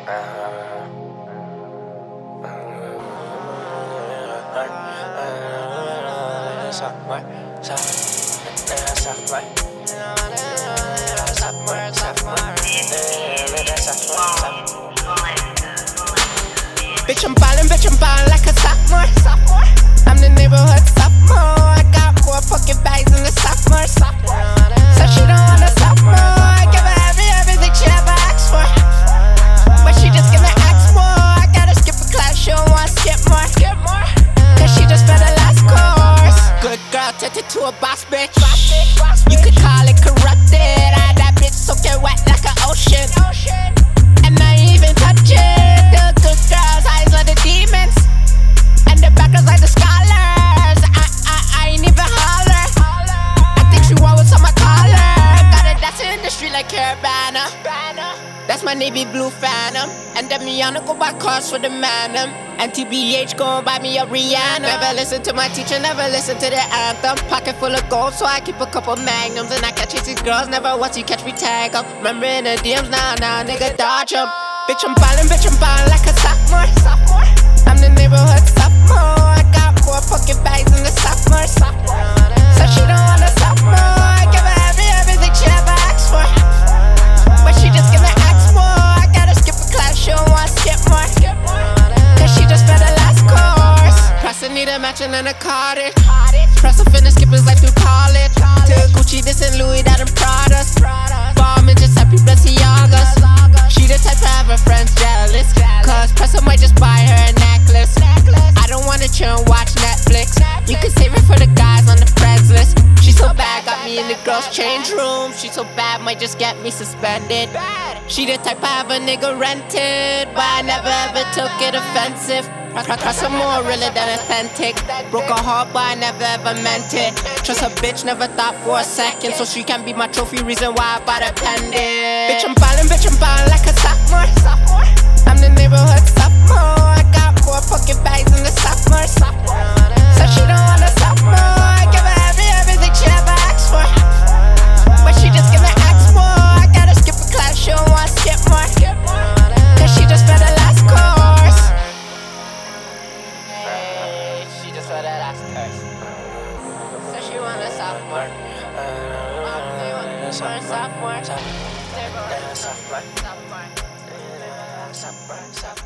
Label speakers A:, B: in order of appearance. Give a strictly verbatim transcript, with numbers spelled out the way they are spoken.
A: Bitch, I'm ballin', bitch, I'm ballin' like a sophomore. I'm the neighborhood sophomore. I got more fucking bags than the sophomore. So she don't want a sophomore. I give her every, everything she ever asked for, but she just gonna ask more. I gotta skip a class, she don't want to skip more, cause she just spent her last course. Good girl, turned into a boss bitch. You could call it corrupted. I had that bitch soaking wet like an ocean, and I ain't even touch it. The good girls, eyes like the demons, and the bad girls like the scholars. I, I, I ain't even holler. I think she wore what's on my collar. Got it, that's the industry like Carabana. That's my navy blue Phantom. And Demiana go buy cars for the manum. And T B H gon' buy me a Rihanna. Never listen to my teacher, never listen to the anthem. Pocket full of gold, so I keep a couple magnums. And I catch these girls, never once you catch me tag em. Remember in the D Ms, nah, nah, nigga, dodge em. Bitch, I'm ballin', bitch, I'm ballin' like a sophomore. I'm the neighborhood sophomore. I got more fucking bags than the sophomore. So she don't want a sophomore. I give her every, everything she ever asked for, but she just gonna ask more. I gotta skip a class, she don't want to skip more, cause she just spent her last course. Preston need a matching and a cottage. Preston finna skip his life through college. To Gucci, this and Louis, that and Prada's. Bomb and Giuseppe Balenciagas. She the type to have her friends jealous, cause Preston might just buy her a necklace. I don't wanna chill and watch Netflix. You can save it for the guys on the friends list. She so bad, got me in the girls' change room. She so bad, might just get me suspended. She the type I have a nigga rented, but I never ever took it offensive. Trust her more realer than authentic. Broke her heart, but I never ever meant it. Trust her bitch, never thought for a second, so she can be my trophy, reason why I bought a pendant. Bitch, I'm ballin', bitch, I'm ballin' like a sophomore. I'm the neighborhood sophomore. I got more fucking bags than the sophomore. So she don't want a sophomore. I give her every, everything she ever asked for, but she just gonna ask more. I gotta skip a class, she don't want to skip more, cause she just spent her last course. Hey, she just spent her last course. So she want a sophomore. Um, they want a sophomore. Sophomore. Sophomore. Sophomore. Sophomore.